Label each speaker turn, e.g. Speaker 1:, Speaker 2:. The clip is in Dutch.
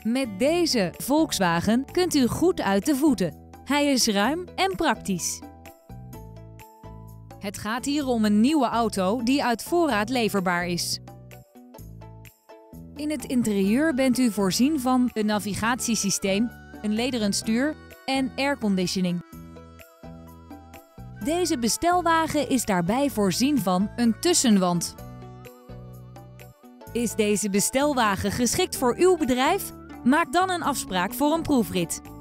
Speaker 1: Met deze Volkswagen kunt u goed uit de voeten. Hij is ruim en praktisch. Het gaat hier om een nieuwe auto die uit voorraad leverbaar is. In het interieur bent u voorzien van een navigatiesysteem, een lederen stuur en airconditioning. Deze bestelwagen is daarbij voorzien van een tussenwand. Is deze bestelwagen geschikt voor uw bedrijf? Maak dan een afspraak voor een proefrit.